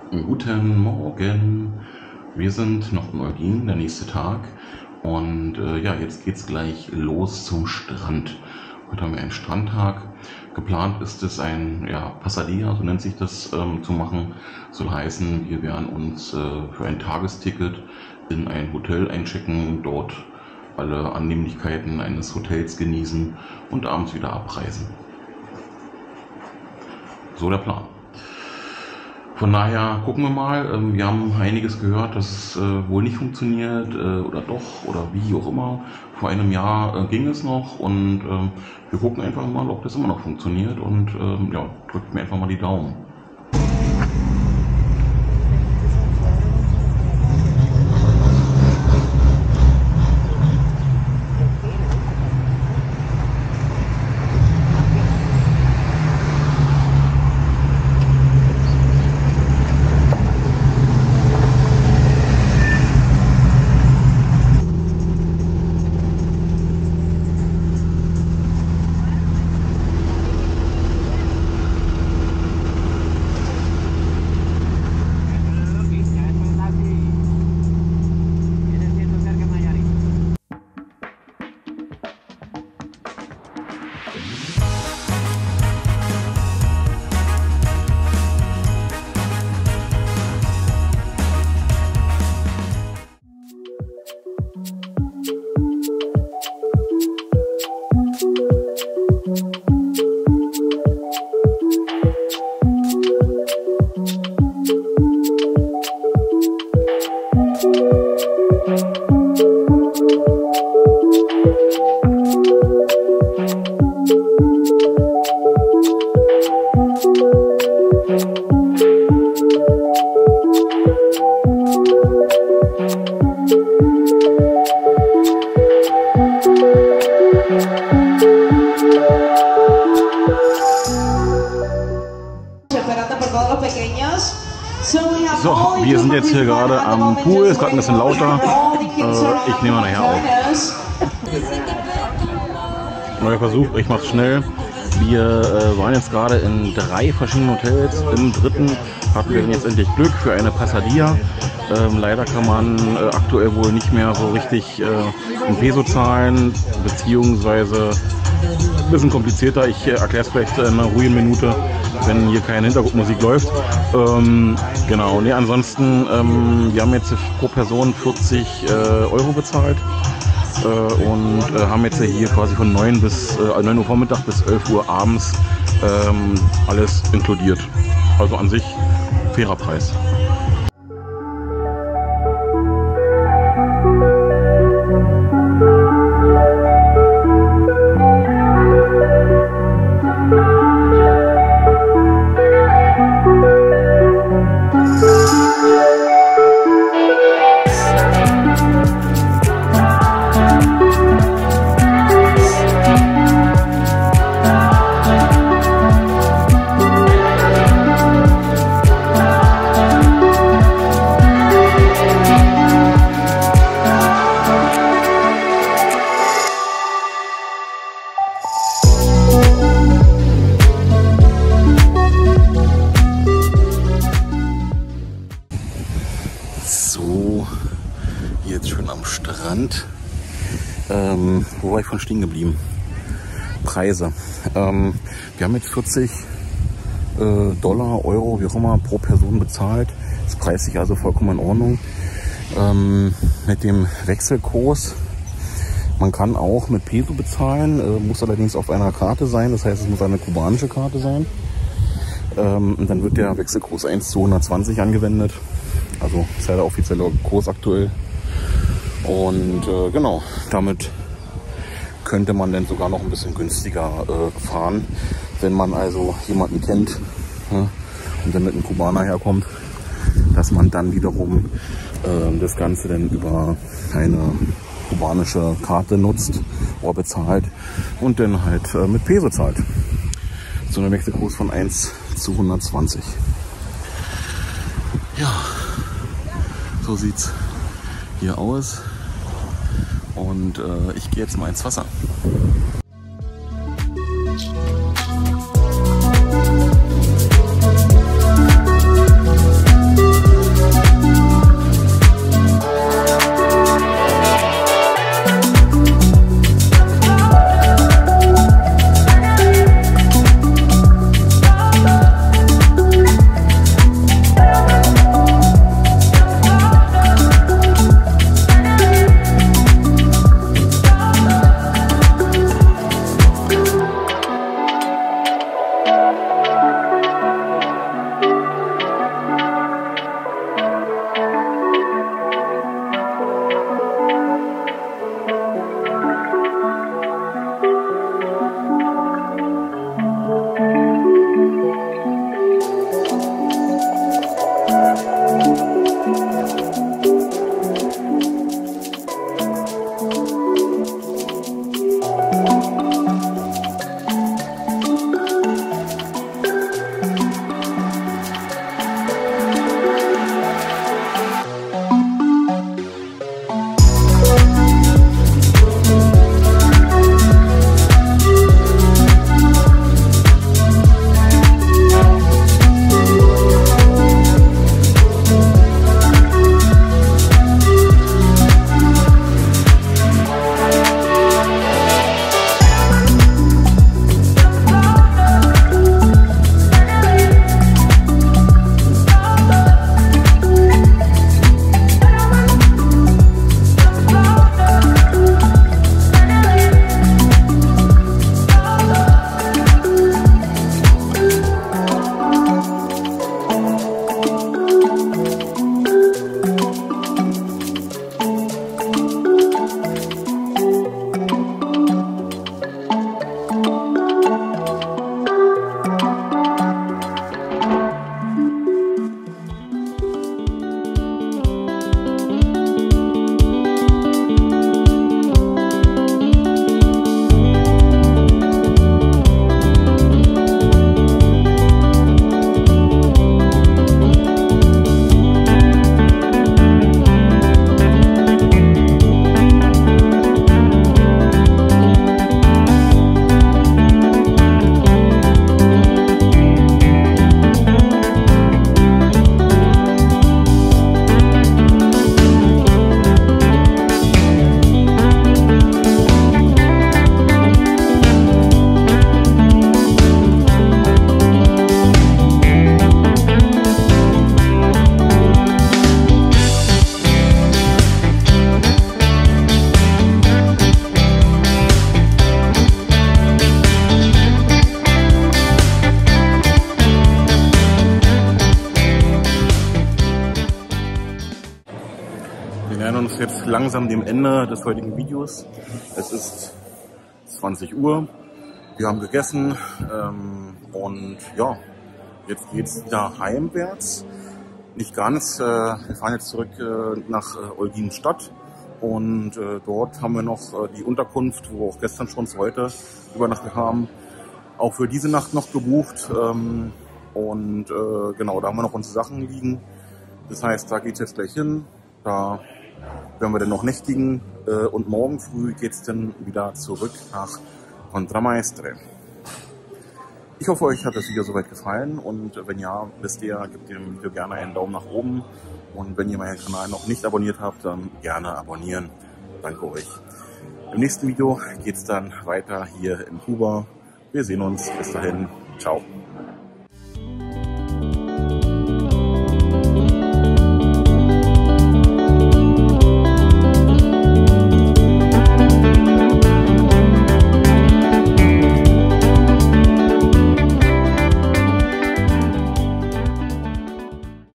Guten Morgen. Wir sind noch in Eutin, der nächste Tag. Und ja, jetzt geht's gleich los zum Strand. Heute haben wir einen Strandtag. Geplant ist es ein Passadilla, so nennt sich das, zu machen. Soll heißen, wir werden uns für ein Tagesticket in ein Hotel einchecken, dort alle Annehmlichkeiten eines Hotels genießen und abends wieder abreisen. So der Plan. Von daher gucken wir mal. Wir haben einiges gehört, dass es wohl nicht funktioniert oder doch oder wie auch immer. Vor einem Jahr ging es noch und wir gucken einfach mal, ob das immer noch funktioniert und ja, drückt mir einfach mal die Daumen. So, wir sind jetzt hier gerade am Pool, ist gerade ein bisschen lauter. Ich nehme nachher auf. Neuer Versuch, ich mach's schnell. Wir waren jetzt gerade in 3 verschiedenen Hotels. Im dritten hatten wir jetzt endlich Glück für eine Passadilla. Leider kann man aktuell wohl nicht mehr so richtig in Peso zahlen, beziehungsweise ein bisschen komplizierter. Ich erkläre es vielleicht in einer ruhigen Minute, wenn hier keine Hintergrundmusik läuft. Genau, nee, ansonsten, wir haben jetzt pro Person 40 Euro bezahlt und haben jetzt hier quasi von 9 Uhr Vormittag bis 11 Uhr abends alles inkludiert. Also an sich fairer Preis. So, jetzt schon am Strand. Wo war ich von stehen geblieben? Preise. Wir haben jetzt 40 Dollar, Euro, wie auch immer, pro Person bezahlt. Das preist sich also vollkommen in Ordnung. Mit dem Wechselkurs. Man kann auch mit Peso bezahlen, muss allerdings auf einer Karte sein. Das heißt, es muss eine kubanische Karte sein. Und dann wird der Wechselkurs 1:120 angewendet. Also ist ja der offizielle Kurs aktuell. Und genau, damit könnte man dann sogar noch ein bisschen günstiger fahren, wenn man also jemanden kennt, und dann mit einem Kubaner herkommt, dass man dann wiederum das Ganze dann über eine kubanische Karte nutzt oder bezahlt und dann halt mit Peso zahlt. So ein Wechselkurs von 1:120. Ja, so sieht's hier aus. Und ich gehe jetzt mal ins Wasser. Wir nähern uns jetzt langsam dem Ende des heutigen Videos. Es ist 20 Uhr. Wir haben gegessen und ja, jetzt geht es wieder heimwärts. Nicht ganz. Wir fahren jetzt zurück nach Olgienstadt und dort haben wir noch die Unterkunft, wo wir auch gestern schon zu heute übernachtet haben, auch für diese Nacht noch gebucht. Und genau, da haben wir noch unsere Sachen liegen. Das heißt, da geht es jetzt gleich hin. Da werden wir dann noch nächtigen und morgen früh geht es dann wieder zurück nach Contramaestre. Ich hoffe, euch hat das Video soweit gefallen und wenn ja, wisst ihr, gebt dem Video gerne einen Daumen nach oben und wenn ihr meinen Kanal noch nicht abonniert habt, dann gerne abonnieren. Danke euch. Im nächsten Video geht es dann weiter hier in Kuba. Wir sehen uns. Bis dahin. Ciao.